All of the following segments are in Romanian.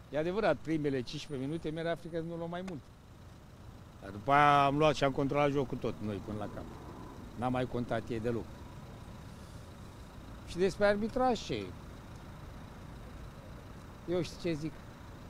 E adevărat, primele 15 minute mi-era frică să nu luăm mai mult. Dar după aia am luat și am controlat jocul tot, noi, până la cap. N-am mai contat ei deloc. Și despre arbitraj ce? Eu știu ce zic.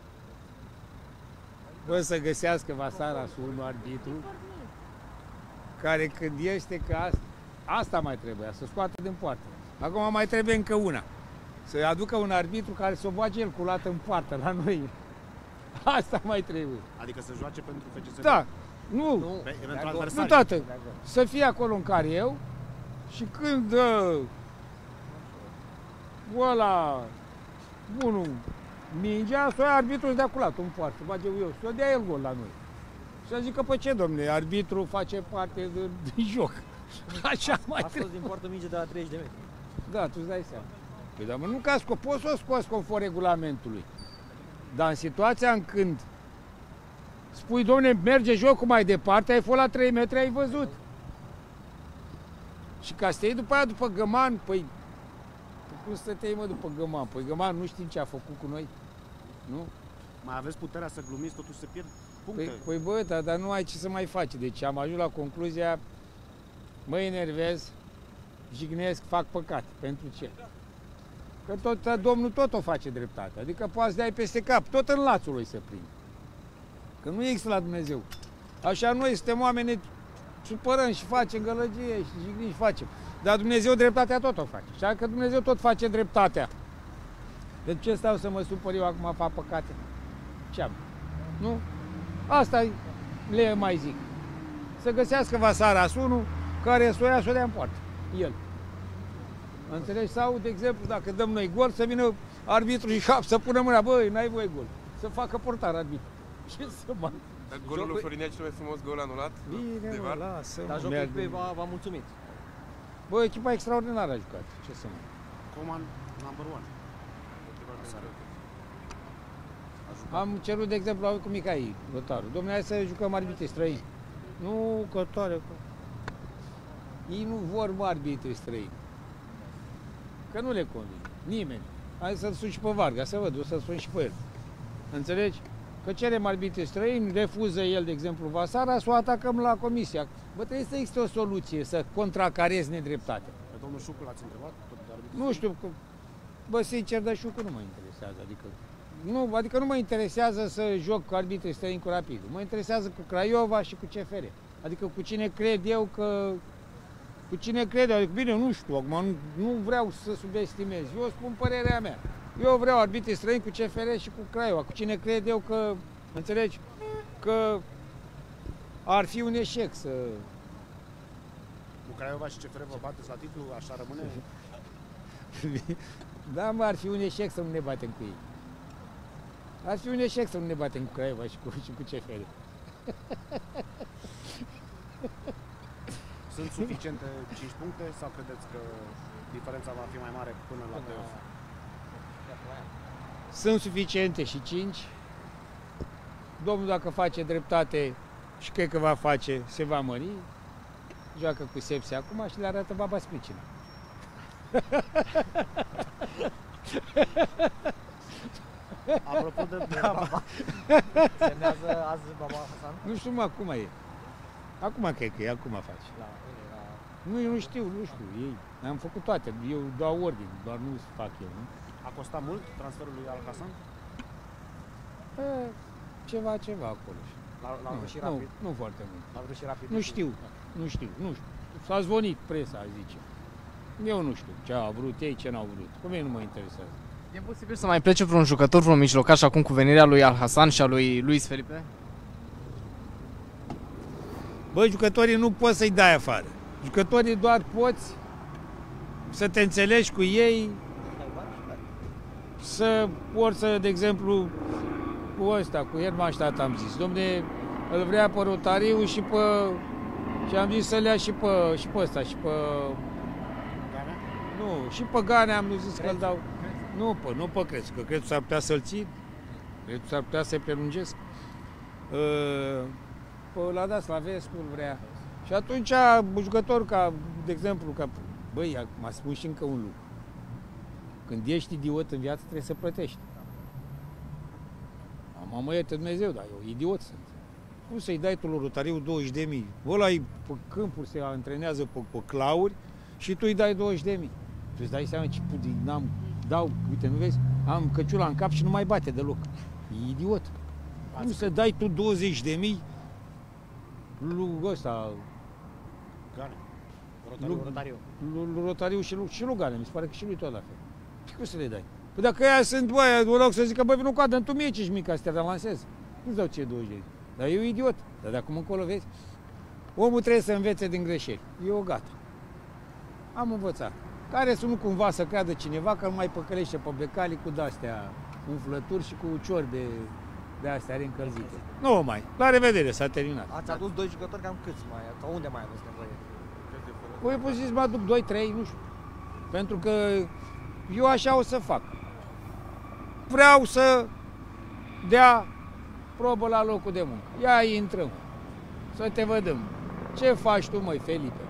Bă, să găsească Vasarasul un arbitru care când este că asta mai trebuia, să scoată din poartă. Acum mai trebuie încă una. Să aducă un arbitru care să o bage el culată în poartă la noi. Asta mai trebuie. Adică să joace pentru FCSB? Da. Nu. Nu toată. Să fie acolo în care eu și când dă ăla bunul mingea, să o ia arbitrul să dea culatul în poartă, bage eu, să o dea el gol la noi. Și să zică, pe ce, domne, arbitru face parte din joc. Așa mai trebuie. A scos din poartă minge de la 30 de metri. Da, tu îți dai seama. Păi, dar nu ca poți să o scoți conform regulamentului. Dar în situația în când spui, domne, merge jocul mai departe, ai fost la 3 metri, ai văzut. Și ca să te iei după aia, după Găman, păi cum să te iei, mă, după Găman? Păi Găman nu știm ce a făcut cu noi, nu? Mai aveți puterea să glumiți, totuși se pierd puncte. Păi bă, dar nu ai ce să mai faci. Deci am ajuns la concluzia, mă enervez, jignesc, fac păcat. Pentru ce? Că Domnul tot o face dreptate. Adică poate să dai peste cap, tot în lațul lui se prinde. Că nu există la Dumnezeu. Așa noi suntem oameni, supărăm și facem gălăgie și jignim și facem. Dar Dumnezeu dreptatea tot o face. Și că Dumnezeu tot face dreptatea. De ce stau să mă supăr eu acum, fac păcate? Ce am? Nu? Asta le mai zic. Să găsească Vasarasul unul care să o ia, să o dea în poartă. El. Înțelegi? Sau, de exemplu, dacă dăm noi gol, să vină arbitrul și să pună mâna, băi, n-ai voie gol. Să facă portar arbitru. Ce să mai... Dar golul lui Florin e cel mai frumos gol anulat? Bine, mă, lasă. Dar jocul pe v-a mulțumit. Bă, echipa extraordinară a jucat. Ce să mai... Coman number one. Am cerut, de exemplu, cu Mihai Lotaru. Dom'le, hai să jucăm arbitri străini. Nu, că tare. Ei nu vor, mă, arbitri străini. Că nu le convine. Nimeni. Hai să-l sun și pe Varga, să văd, o să-l sun și pe el. Înțelegi? Că cerem arbitri străini, refuză el, de exemplu, Vasara, să o atacăm la comisia. Bă, trebuie să existe o soluție, să contracarezi nedreptatea. Pe domnul Șucu l-ați întrebat? Nu știu, bă, sincer, dar Șucu nu mă interesează, adică nu mă interesează să joc cu arbitrii străini cu Rapidul. Mă interesează cu Craiova și cu CFR. Adică cu cine cred eu că... Cu cine cred eu, adică bine, nu știu, acum nu vreau să subestimez. Eu spun părerea mea. Eu vreau arbitrii străini cu CFR și cu Craiova. Cu cine cred eu că, înțelegi, că ar fi un eșec să... Cu Craiova și CFR vă bateți la titlu, așa rămâne? Da, mă, ar fi un eșec să nu ne batem cu ei. Ar fi un eșec să nu ne batem cu Craiova și cu CFR. Sunt suficiente 5 puncte sau credeți că diferența va fi mai mare până la play-off? Sunt suficiente și 5. Domnul, dacă face dreptate și cred că va face, se va mări. Joacă cu Sepsi acum și le arată baba Spicina. Apropo de baba, semnează azi baba Hasan? Nu știu, mă, acum e. Acum cred că e, acum face. Nu știu, ei. Am făcut toate, eu dau ordine, doar nu fac eu, nu? A costat mult transferul lui Al Hasan? Ceva acolo. L-au vrut și Rapid? Nu foarte mult. L-au vrut și Rapid? Nu știu. S-a zvonit presa, zice. Eu nu știu ce au vrut ei, ce n-au vrut. Cu mine nu mă interesează. E posibil să mai plece vreun jucător, vreun mijlocaș acum cu venirea lui Al Hasan și a lui Luis Felipe? Bă, jucătorii nu poți să-i dai afară. Jucătorii doar poți să te înțelegi cu ei, de exemplu, cu ăsta, cu Hermannstadt am zis. Dom'le, îl vrea pe Rotariu și am zis să-l ia și pe ăsta, și pe... Ganea? Nu, și pe Ganea am zis că-l dau. Nu pe Crețu, că Crețu s-ar putea să-l țin. Crețu s-ar putea să-i prelungesc. L-a dat Slavescu, îl vrea. Și atunci, jucător ca, de exemplu, băi, m-a spus și încă un lucru. Când ești idiot în viață, trebuie să plătești. Mă ierte Dumnezeu, dar eu idiot sunt. Cum să-i dai tu lui Rotariu 20.000? Ăla e pe câmpuri, se antrenează pe clauri și tu îi dai 20.000. Tu îți dai seama ce uite, nu vezi? Am căciula în cap și nu mai bate deloc. E idiot. Cum să dai tu 20.000 lui ăsta, Gane. Rotariu. lui Rotariu și lui Gane, mi se pare că și lui tot la fel. Și cum să le dai? Păi dacă aia sunt, băi, în loc să zică, băi, vino coadă, tu mie 5.000 ca să te avansezi. Nu-ți dau ce 20. Dar eu idiot. Dar de acum încolo, vezi, omul trebuie să învețe din greșeli. Eu gata. Am învățat. Care să nu cumva să creadă cineva că nu mai păcălește pe becali cu de-astea umflături și cu ciorbe de astea reîncălzite. Nu mai. La revedere, s-a terminat. Ați adus 2 jucători, cam câți mai? Sau unde mai aveți nevoie? Păi pur și simplu mă aduc 2-3, nu știu. Pentru că eu așa o să fac. Vreau să dea probă la locul de muncă. Ia intrăm. Să te vedem. Ce faci tu, măi, Felipe?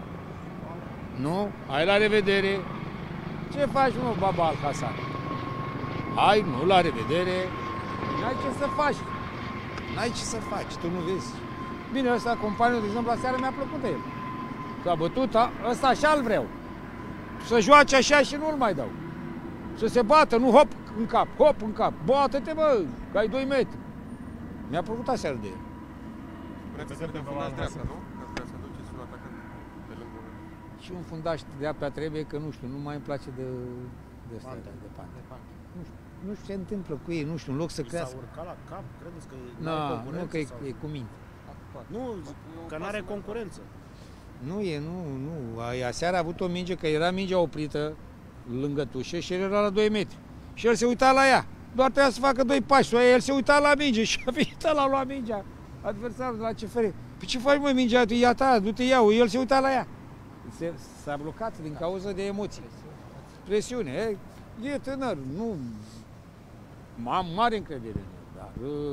Nu? Hai la revedere. Ce faci, mă, baba Alhasan? Hai, nu, la revedere. N-ai ce să faci. N-ai ce să faci, tu nu vezi. Bine, ăsta, companiul, de exemplu, la seară mi-a plăcut el. S-a bătut, ăsta așa-l vreau. Să joace așa și nu-l mai dau. Să se bată, nu hop în cap, hop în cap. Bată-te, bă, că ai 2 metri. Mi-a plăcut aseară de el. Vreți să te fundați dreapta, nu? Ca să duceți un atacant pe lângă. Și un fundaș dreapta trebuie, că nu știu, nu mai îmi place de ăsta, de pante. Nu știu ce se întâmplă cu ei, nu știu, în loc să S-a crească. urcat la cap, credeți că Nu, că e cu minte. Nu, că n-are concurență. Nu e, nu. Aseară a avut o minge, că era mingea oprită lângă tușă și el era la 2 metri. Și el se uita la ea. Doar trebuia să facă 2 pași. El se uita la minge și a venit la lua mingea. Adversarul de la CFR. Păi ce faci, mă, mingea? E a ta, du-te iau. El se uita la ea. S-a blocat din cauza de emoții. Presiune. E tânăr. Nu... Am mare încredere în el, dar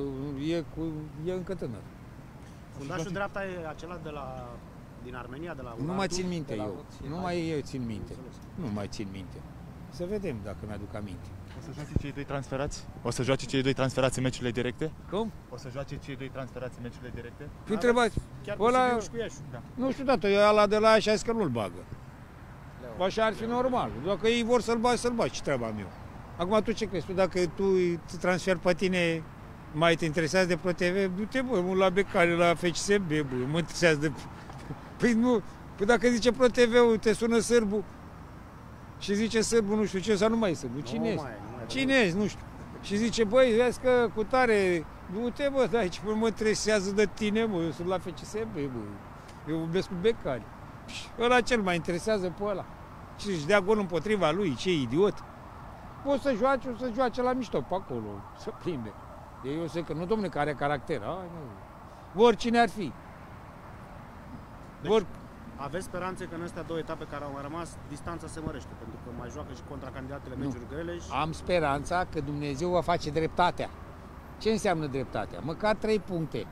e încă tânăr. Fundașul dreapta e acela din Armenia, de la Nu mai țin minte eu. Nu mai eu țin minte. Înțeles. Nu mai țin minte. Să vedem dacă mi-aduc aminte. O să joace cei 2 transferați? O să joace cei 2 transferați în meciurile directe? Cum? O să joace cei 2 transferați în meciurile directe? Păi întrebați. Chiar cu Ăla- Sibiu și cu Iași. Da. Nu știu, tată, eu ăla de la așa zis că nu-l bagă. Leo. Așa ar fi normal. Dacă ei vor să-l bagi, să-l bagi. Ce treaba am eu? Acum tu ce crezi? Tu dacă tu îți transferi pe tine, mai te interesează de ProTV, du-te, bă, mă, la Becare, la FCSB, bă, mă interesează de... Păi nu, păi dacă zice ProTV-ul, te sună sârbul și zice sârbul, nu știu ce, sau nu mai e sârbul, cine ești? Cine ești? Nu știu. Și zice, băi, vezi că cu tare, du-te, bă, da, aici mă interesează de tine, bă, eu sunt la FCSB, bă, eu vorbesc cu Becare. Și ăla cel mai interesează pe ăla. Și își dea gol împotriva lui, ce idiot. O să joace la mișto pe acolo, să plimbe. Eu zic că nu, domne, că are caracter, nu. Oricine ar fi. Deci, aveți speranțe că în astea 2 etape care au mai rămas, distanța se mărește, pentru că mai joacă și contra candidatele meciuri grele și... Am speranța că Dumnezeu va face dreptatea. Ce înseamnă dreptatea? Măcar 3 puncte.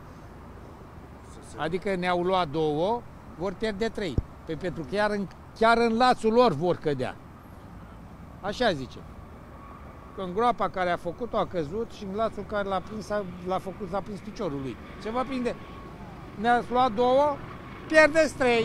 Adică ne-au luat 2, vor pierde 3. Pentru că chiar în lațul lor vor cădea. Așa zice. Că în groapa care a făcut-o a căzut și în lațul care l-a prins, l-a prins piciorul lui. Se va prinde. Ne-ați luat 2, pierdeți 3.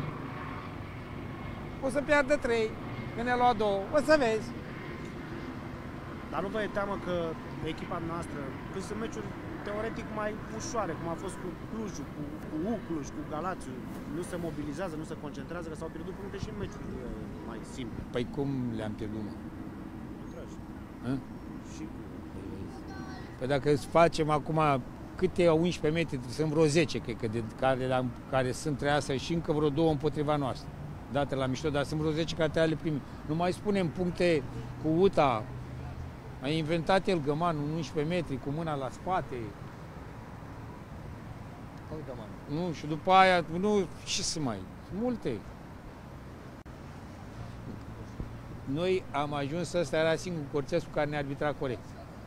O să pierdă 3. Că ne-a luat 2. O să vezi. Dar nu vă e teamă că echipa noastră, că sunt meciuri teoretic mai ușoare, cum a fost cu Clujul, cu Cluj, cu Galațiu, nu se mobilizează, nu se concentrează, că s-au pierdut puncte și în meciuri mai simple. Păi cum le-am pierdut, mă? Și cu... Păi dacă îți facem acum câte 11 metri, sunt vreo 10, cred că, de care sunt treasă și încă vreo 2 împotriva noastră, date la mișto, dar sunt vreo 10 care trebuie le primi. Nu mai spunem puncte cu UTA, a inventat el gămanul 11 metri cu mâna la spate. Nu, și după aia, nu, ce să mai, multe. Noi am ajuns, ăsta era singurul Colțescu care ne arbitra corect.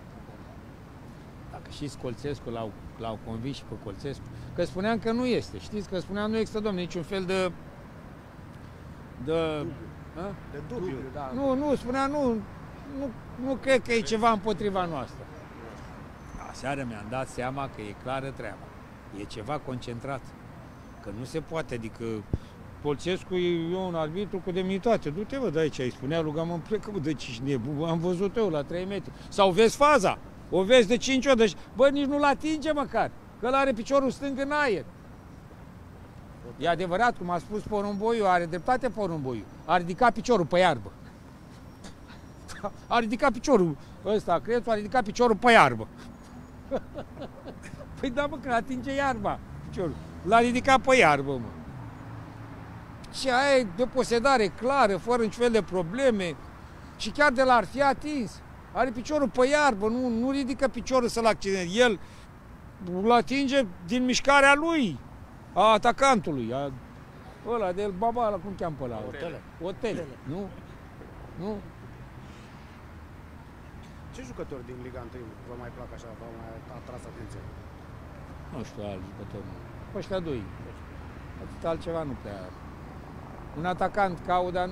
Dacă știți Colțescu, l-au convins și pe Colțescu, că spuneam că nu este. Știți că spuneam nu există, domne, niciun fel de dubiu. Da. Nu, spunea nu cred că e ceva împotriva noastră. Aseară mi-am dat seama că e clară treaba. E ceva concentrat. Că nu se poate, adică Polțescu e un arbitru cu demnitate. Du-te, bă, de aici, îi spunea lui Gaman, plecă, bă, de ce nebun, am văzut eu la 3 metri. Sau vezi faza, o vezi de 5 ori, deci, bă, nici nu-l atinge măcar, că ăla are piciorul stâng în aer. E adevărat, cum a spus Porumboiu, are dreptate Porumboiu, a ridicat piciorul pe iarbă. A ridicat piciorul ăsta, Crețu, a ridicat piciorul pe iarbă. Păi da, mă, că atinge iarba piciorul. L-a ridicat pe iarbă, mă. Și aia e de posedare clară, fără niciun fel de probleme. Și chiar de l-ar fi atins. Are piciorul pe iarbă, nu ridică piciorul să-l accidente. El îl atinge din mișcarea lui, a atacantului. Ăla de baba, ăla, cum cheamă pe ăla? Otele. Nu? Ce jucători din Liga 1 vă mai plac așa, v-au mai atras atenția? Nu știu, alți jucători. Ăștia doi. Atât altceva nu prea. Un atacant caut, dar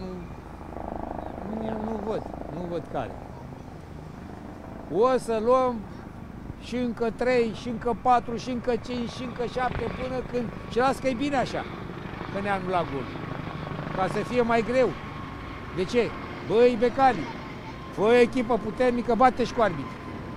nu văd care. O să luăm și încă 3, și încă 4, și încă 5, și încă 7 până când... Și las că e bine așa, că ne-a anulat gol. Ca să fie mai greu. De ce? Băi, becali, fă o echipă puternică, bate-și cu arbitri.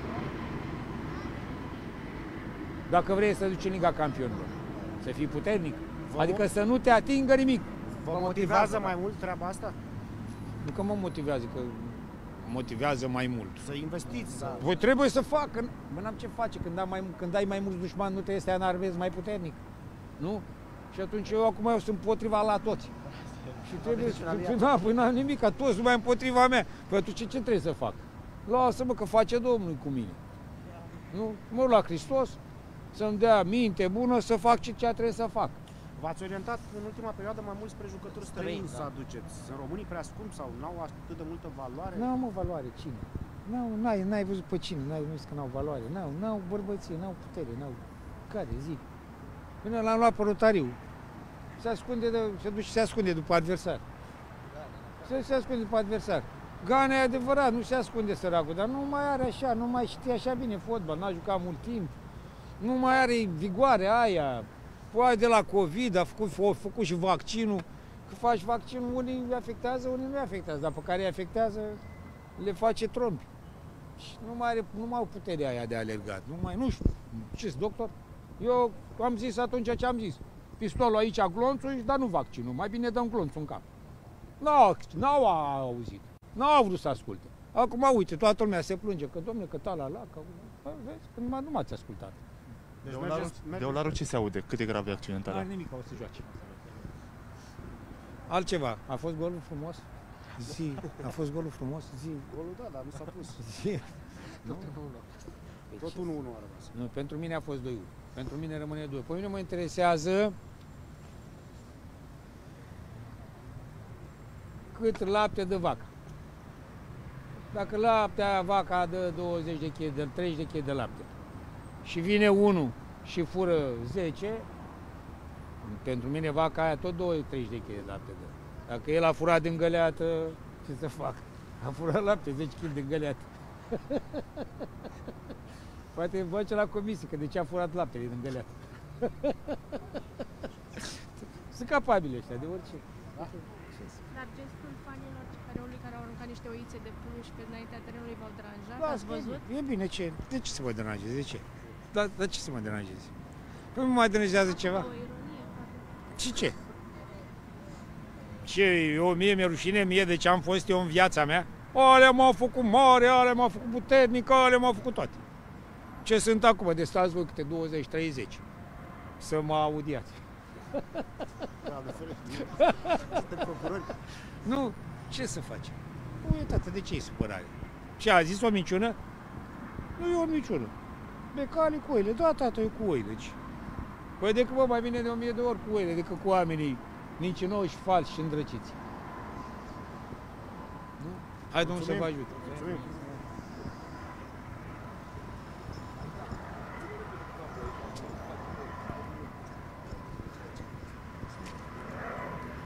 Dacă vrei să duci în Liga Campionilor, să fii puternic. Adică să nu te atingă nimic. Vă motivează mai mult treaba asta? Nu că mă motivează, că motivează mai mult. Să investiți, să... Voi trebuie să fac, bă, n-am ce face, când ai mai mulți dușmani, nu trebuie să te înarmezi mai puternic, nu? Și atunci eu acum sunt împotriva la toți. Și trebuie să... Păi n-am nimic, ca toți numai împotriva mea. Păi atunci ce trebuie să fac? Lasă-mă că face Domnul cu mine. Nu? Mă la Hristos, să-mi dea minte bună să fac ce trebuie să fac. V-ați orientat în ultima perioadă mai mult spre jucători străini să aduceți. Sunt românii prea scumpi sau n-au atât de multă valoare? N-au, mă, valoare, cine? N-ai văzut pe cine, n-ai văzut că n-au valoare, n-au bărbăție, n-au putere, n-au... Care, zi? Până l-am luat pe Rotariu. Se duce și se ascunde după adversar. Se ascunde după adversar. Gana e adevărat, nu se ascunde săracul, dar nu mai are așa, nu mai știe așa bine fotbal, n-a jucat mult timp. Nu mai are vigoarea aia. Poate de la COVID, a făcut și vaccinul. Că faci vaccinul, unii îi afectează, unii nu îi afectează, dar pe care îi afectează le face trompi. Și nu mai au puterea aia de alergat. Nu știu, ce-s doctor? Eu am zis atunci ce am zis. Pistolul aici, glonțul, dar nu vaccinul. Mai bine dăm glonțul în cap. N-au auzit. N-au vrut să asculte. Acum, uite, toată lumea se plânge că, domnule, că că... Vezi, că nu m-ați ascultat. Deci De Olaru ce se aude? Cât de grav e accidentarea? Nu are nimic, o să joace. Altceva. A fost golul frumos? Zi. A fost golul frumos? Zi. Golul da, dar nu s-a pus. Zi. Tot 1-1 a rămas. Nu, pentru mine a fost 2-1. Pentru mine rămâne 2. Pe mine mă interesează cât lapte dă vaca. Dacă vaca dă 20 de kg, dă 30 de kg de lapte și vine unul și fură 10, pentru mine vaca aia tot 30 de kg de lapte dă. Dacă el a furat din găleată, ce să fac? A furat lapte, 10 kg din găleată. Poate face la comisie, că de ce a furat laptele din găleată. Sunt capabili ăștia de orice. Dar gestul fanilor Cicareului care au aruncat niște oițe de pluș pe înaintea terenului v-au deranjat? Da, Ați văzut? E bine, ce? De ce să mă deranjezi? De ce? Dar ce să mă deranjezi? Păi nu mă deranjează ceva? O ironie, poate. Și ce? Ce? Mie mi-e rușine de ce am fost eu în viața mea? Alea m-au făcut mare, alea m-au făcut puternic, alea m-au făcut toate. Ce sunt acum? De stați voi câte 20-30 să mă audiați. Suntem procurori. Nu, ce să facem? Nu, tată, de ce e supărare? Ce a zis o minciună? Nu e o minciună. Becali cu oile, da, tată, e cu oile. Păi decât, bă, mai bine de 1000 de ori cu oile decât cu oamenii mincinoși, falși și îndrăciți. Nu? Hai, Domnul să vă ajute. Mulțumim.